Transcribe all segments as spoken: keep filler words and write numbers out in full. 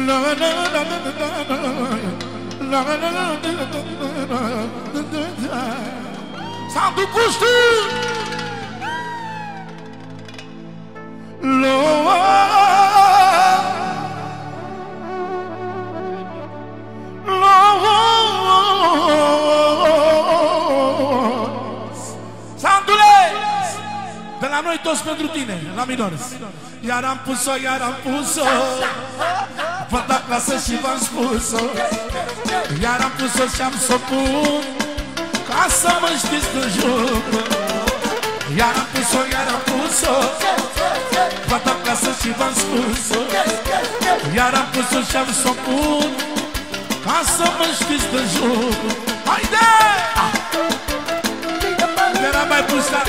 Sandu Puștu Sandule, de la noi toți pentru tine, la minori. Iar am pus-o, iar am pus-o, vă da clasă și v-am spus-o. Iar am pus-o și-am s-o pun, ca să mă știți de jur. Iar am pus-o, iar am pus-o, vă da clasă și v-am spus-o. Iar am pus-o și-am s-o pun, ca să mă știți de jur. Haide! Era mai pus la...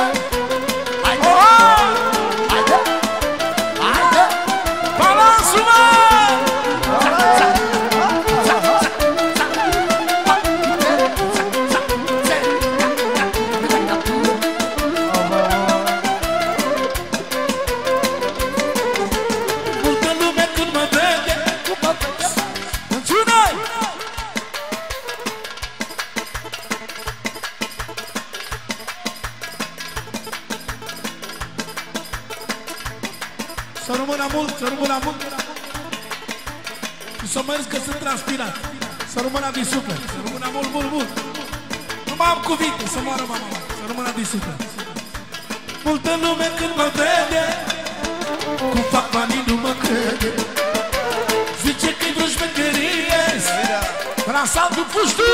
Să rămână mult, să rămână mult. Și să mă râs că sunt transpirat. Să rămână din suflet. Să rămână mult, mult, mult. Nu mai am cuvinte, să moară mama. Să rămână din suflet. Multă lume când mă vede, cum fac banii nu mă crede. Zice că-i vreo șmecherie, la Sandu Puștu.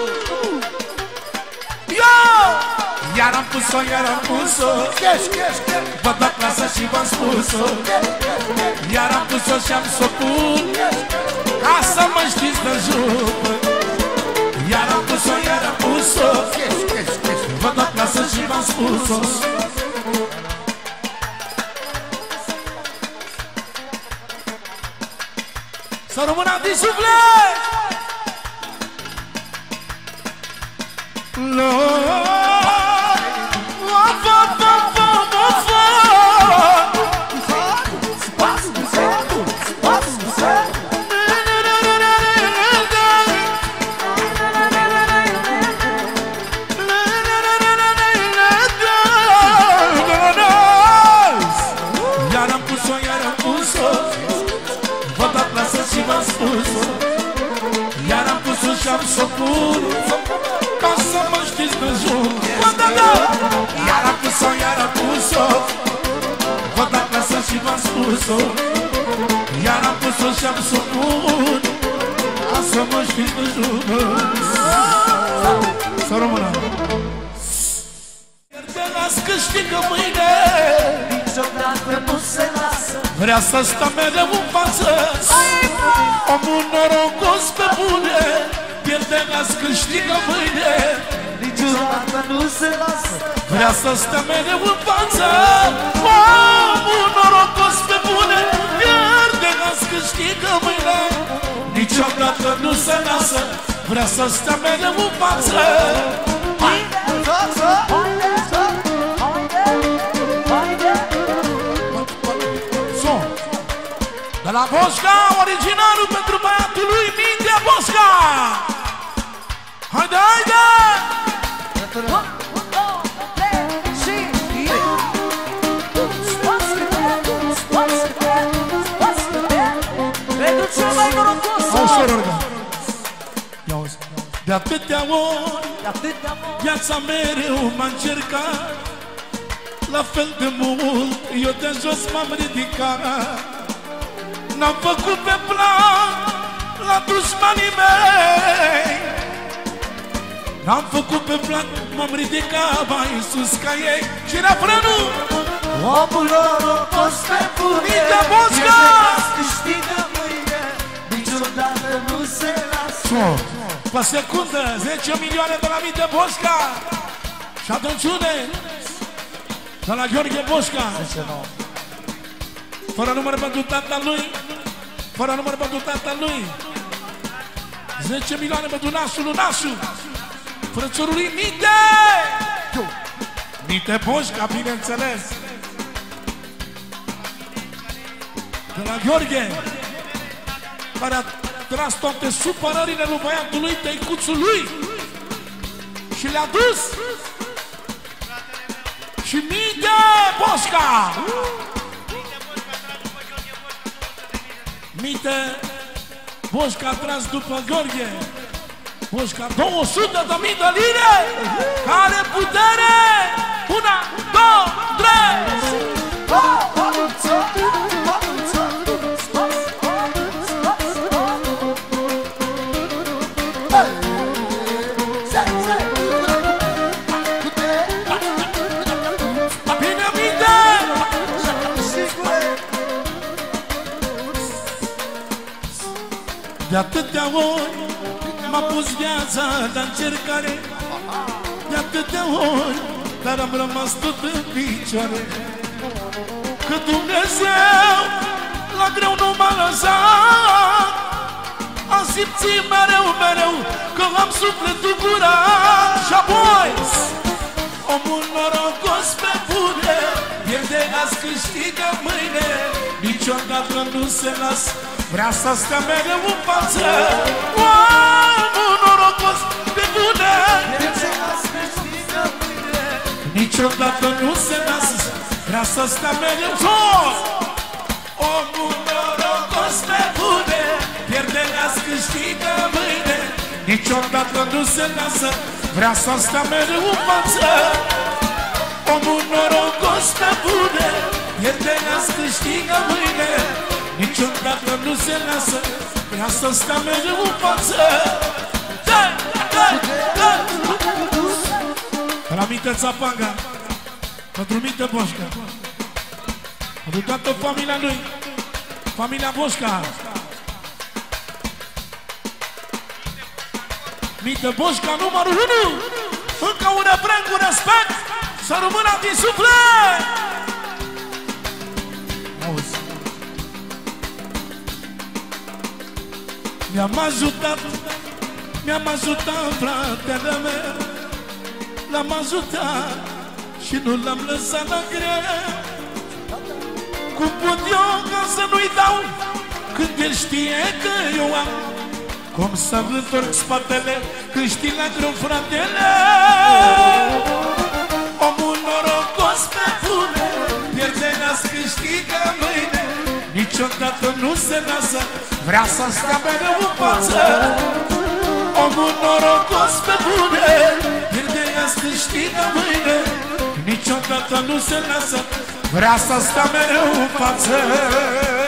Yo! Iar am pus-o, iar am pus-o, vă dat clasă și v-am spus-o. Iar am pus-o și-am s-o pun, ca să mă știți de jur. Iar am pus-o, iar am pus-o, vă dat clasă și v-am spus-o. Să rămână din suflet! Iar am pus-o și-am s-o pun, ca să mă știți de jur. Iar am pus-o, iar am pus-o, vă dat clasă și v-am spus-o. Iar am pus-o și-am s-o pun, ca să mă știți de jur. Să rămână. Iar te las că știi că mâine niciodată nu se lasă, vrea să stă mereu în față. Omul norocos pe bune, pierde las că știgă mâine, niciodată nu se lasă, vrea să stă mereu în față. Omul norocos pe bune, pierde las că știgă mâine, niciodată nu se lasă, vrea să stă mereu în față. Haide, față, haide, haide, haide. Son de la Bosca, originalul pentru băiatul lui Mintea Bosca. Haide, haide! Pentru cel mai norocos. De atâtea ori viața mereu m-a încercat, la fel de mult eu de jos m-am ridicat. N-am făcut pe plan la dușmanii mei, n-am făcut pe plan, m-am ridicat mai sus ca ei. Și refrenul: omul norocos pe bune, pierde las câștigă mâine, niciodată nu se lasă. Pe secundă, zece milioane de la Mintea Bosca. Și atențiune de la Gheorghe Bosca. Fără număr pentru tata lui, fără număr pentru tata lui. zece milioane pentru nasul lui Nasu, frățorul lui Minte. Minte Bosca, bineînțeles. De la Gheorghe. care a tras toate supărările lui băiatului, tăicuțului, și le-a dus. Și Mite Boșca! Mite Boșca a tras după Gheorghe. Boșca, două sute de mii de lire! Care putere! Una, două, trei! Bine, Mite! De atâtea ori m-a pus viața de încercare, de atâtea ori, dar am rămas tot în picioare. Că Dumnezeu la greu nu m-a lăsat, am simțit mereu, mereu că am sufletul curat. Și apoi omul norocos pe bune pierde azi, câștigă mâine, niciodată nu se lasă, vrea să stea mereu în față. Omul norocos pe bune pierde azi, câștigă mâine, niciodată nu se lasă, vrea să stea mereu jos. Omul norocos pe bune pierde azi, câștigă mâine, niciodată nu se lasă, vrea să stea mereu în față. Omul norocos pe bune pierde azi, câștigă mâine, niciodată nu se lasă, vrea să stea mereu în față. Dă, dă, dă! La Mite Țapanga, pentru Mite Boșca, pentru toată familia lui, familia Boșca. Mite Boșca numărul unu. Încă un refren cu respect, să rămână din suflet. Auzi. Mi-am ajutat, mi-am ajutat fratele meu, l-am ajutat și nu l-am lăsat la greu. Cum pot eu ca să nu-i dau când el știe că eu am? Cum să-mi întorc spatele când știi la greu fratele? Omul norocos pe bune pierde azi, câștigă mâine, niciodată nu se lasă, vrea să stea mereu în față. Omul norocos pe bune pierde azi, câștigă mâine, niciodată nu se lasă, vrea să stea mereu în față.